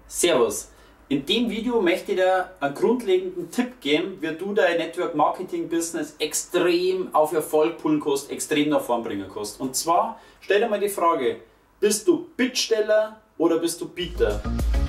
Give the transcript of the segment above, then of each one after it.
Servus! In dem Video möchte ich dir einen grundlegenden Tipp geben, wie du dein Network Marketing Business extrem auf Erfolg pullen kannst, extrem nach vorn bringen kannst. Und zwar, stell dir mal die Frage, bist du Bittsteller oder bist du Bieter?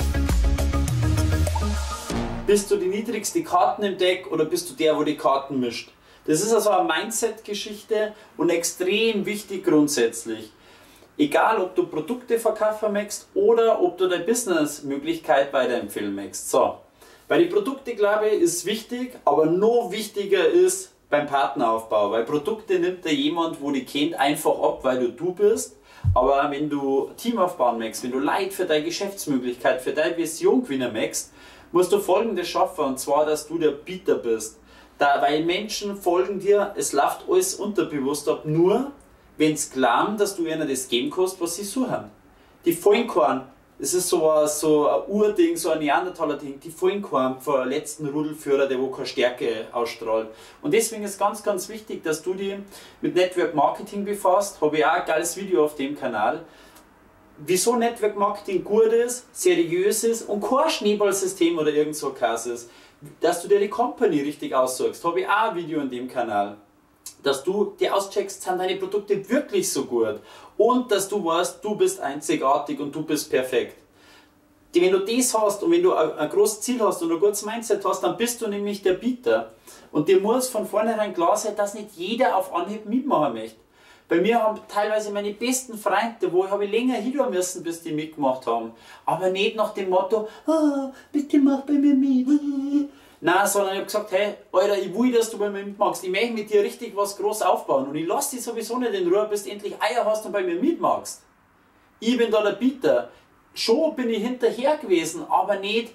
Bist du die niedrigste Karten im Deck oder bist du der, wo die Karten mischt? Das ist also eine Mindset-Geschichte und extrem wichtig grundsätzlich. Egal, ob du Produkte verkaufen möchtest oder ob du deine Business-Möglichkeit weiterempfehlen möchtest. So, bei den Produkten, glaube ich, ist wichtig, aber noch wichtiger ist beim Partneraufbau. Weil Produkte nimmt dir jemand, wo die kennt, einfach ab, weil du bist. Aber wenn du Team aufbauen möchtest, wenn du Leute für deine Geschäftsmöglichkeit, für deine Vision gewinnen möchtest, musst du Folgendes schaffen, und zwar, dass du der Bieter bist. Weil Menschen folgen dir, es läuft alles unterbewusst ab, nur wenn sie glauben, dass du ihnen das geben kannst, was sie suchen. Die folgen keinem, das ist so ein Urding, so ein Neandertaler-Ding, die folgen keinem vor letzten Rudelführer, der wo keine Stärke ausstrahlt. Und deswegen ist ganz, ganz wichtig, dass du dich mit Network Marketing befasst. Habe ich auch ein geiles Video auf dem Kanal. Wieso Network Marketing gut ist, seriös ist und kein Schneeballsystem oder irgend so Kass ist. Dass du dir die Company richtig aussuchst, habe ich auch ein Video in dem Kanal. Dass du dir auscheckst, sind deine Produkte wirklich so gut. Und dass du weißt, du bist einzigartig und du bist perfekt. Wenn du das hast und wenn du ein großes Ziel hast und ein gutes Mindset hast, dann bist du nämlich der Bieter. Und dir muss von vornherein klar sein, dass nicht jeder auf Anhieb mitmachen möchte. Bei mir haben teilweise meine besten Freunde, wo ich länger hinhören müssen, bis die mitgemacht haben. Aber nicht nach dem Motto, bitte mach bei mir mit. Nein, sondern ich habe gesagt, hey, Alter, ich will, dass du bei mir mitmachst. Ich möchte mit dir richtig was groß aufbauen. Und ich lasse dich sowieso nicht in Ruhe, bis du endlich Eier hast und bei mir mitmachst. Ich bin da der Bieter. Schon bin ich hinterher gewesen, aber nicht,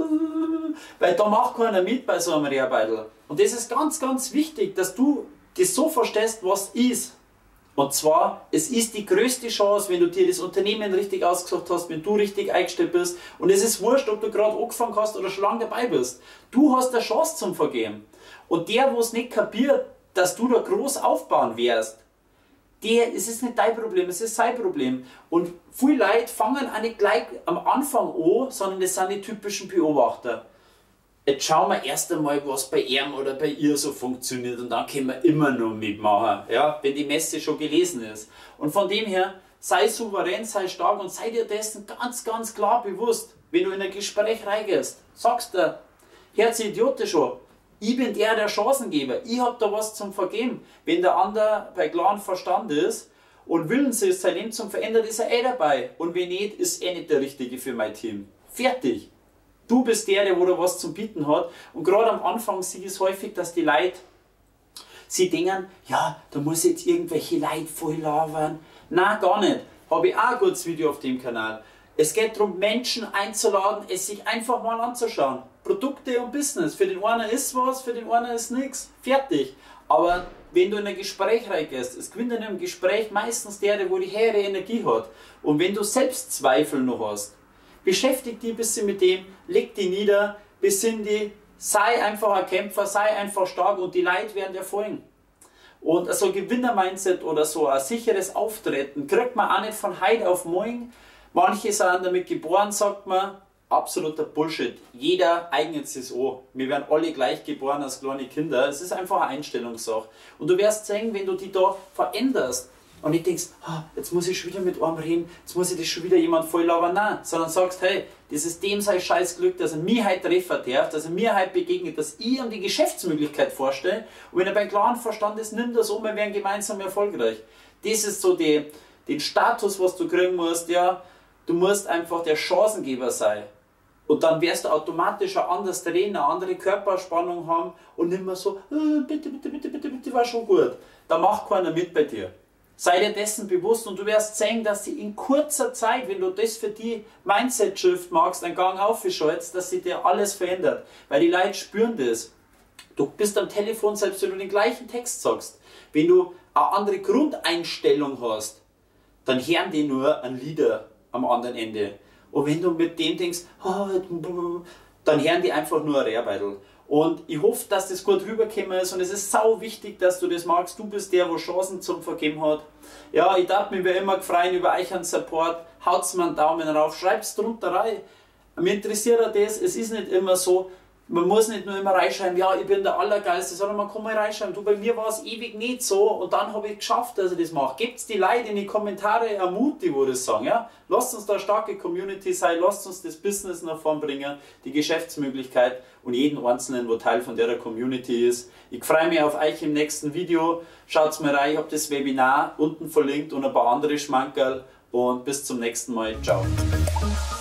weil da macht keiner mit bei so einem Rehrbeidel. Und das ist ganz, ganz wichtig, dass du das so verstehst, was ist. Und zwar, es ist die größte Chance, wenn du dir das Unternehmen richtig ausgesucht hast, wenn du richtig eingestellt bist. Und es ist wurscht, ob du gerade angefangen hast oder schon lange dabei bist. Du hast eine Chance zum Vergeben. Und der, wo es nicht kapiert, dass du da groß aufbauen wirst, es ist nicht dein Problem, es ist sein Problem. Und viele Leute fangen auch nicht gleich am Anfang an, sondern das sind die typischen Beobachter. Jetzt schauen wir erst einmal, was bei ihm oder bei ihr so funktioniert und dann können wir immer noch mitmachen, ja, wenn die Messe schon gelesen ist. Und von dem her, sei souverän, sei stark und sei dir dessen ganz, ganz klar bewusst. Wenn du in ein Gespräch reingehst, sagst du, Herz Idiote schon, ich bin der Chancengeber, ich habe da was zum Vergeben. Wenn der andere bei klarem Verstand ist und willens ist, sein Leben zum Verändern, ist er dabei. Und wenn nicht, ist nicht der Richtige für mein Team. Fertig. Du bist der, wo da was zum Bieten hat. Und gerade am Anfang sehe ich es häufig, dass die Leute sie denken, ja, da muss jetzt irgendwelche Leute voll labern. Nein, gar nicht. Habe ich auch ein gutes Video auf dem Kanal. Es geht darum, Menschen einzuladen, es sich einfach mal anzuschauen. Produkte und Business. Für den einen ist was, für den anderen ist nichts. Fertig. Aber wenn du in ein Gespräch reingehst, es gewinnt in einem Gespräch meistens der, wo die höhere Energie hat. Und wenn du Selbstzweifel noch hast, beschäftige dich ein bisschen mit dem, leg dich nieder, besinn dich, sei einfach ein Kämpfer, sei einfach stark und die Leute werden dir folgen. Und so ein Gewinner-Mindset oder so ein sicheres Auftreten kriegt man auch nicht von heute auf morgen. Manche sind damit geboren, sagt man, absoluter Bullshit. Jeder eignet sich an. Wir werden alle gleich geboren als kleine Kinder. Es ist einfach eine Einstellungssache. Und du wirst sehen, wenn du dich da veränderst, und nicht denkst, jetzt muss ich schon wieder mit einem reden, jetzt muss ich das schon wieder jemand voll labern. Nein, sondern sagst, hey, das ist dem sein scheiß Glück, dass er mir heute treffen darf, dass er mir heute begegnet, dass ich ihm die Geschäftsmöglichkeit vorstelle. Und wenn er bei klarem Verstand ist, nimm das um, wir werden gemeinsam erfolgreich. Das ist so den Status, was du kriegen musst. Ja, du musst einfach der Chancengeber sein. Und dann wirst du automatisch ein anderes reden, eine andere Körperspannung haben und nicht mehr so, bitte, bitte, bitte, bitte, bitte, war schon gut. Da macht keiner mit bei dir. Sei dir dessen bewusst und du wirst sehen, dass sie in kurzer Zeit, wenn du das für die Mindset-Shift machst, einen Gang aufschaltest, dass sie dir alles verändert. Weil die Leute spüren das. Du bist am Telefon, selbst wenn du den gleichen Text sagst. Wenn du eine andere Grundeinstellung hast, dann hören die nur einen Leader am anderen Ende. Und wenn du mit dem denkst, dann hören die einfach nur ein Rehrbeidel. Und ich hoffe, dass das gut rübergekommen ist und es ist sau wichtig, dass du das magst. Du bist der, wo Chancen zum Vergeben hat. Ja, ich darf mich wie immer freuen über euch einen Support. Haut's mir einen Daumen rauf, schreibt's drunter rein. Mir interessiert auch das, es ist nicht immer so, man muss nicht nur immer reinschreiben, ja, ich bin der Allergeilste, sondern man kann mal reinschreiben, du, bei mir war es ewig nicht so und dann habe ich geschafft, dass ich das mache. Gebt die Leute in die Kommentare Mut, die das sagen. Ja? Lasst uns da eine starke Community sein, lasst uns das Business nach vorn bringen, die Geschäftsmöglichkeit und jeden Einzelnen, der Teil von der Community ist. Ich freue mich auf euch im nächsten Video. Schaut mal rein, ich habe das Webinar unten verlinkt und ein paar andere Schmankerl und bis zum nächsten Mal. Ciao.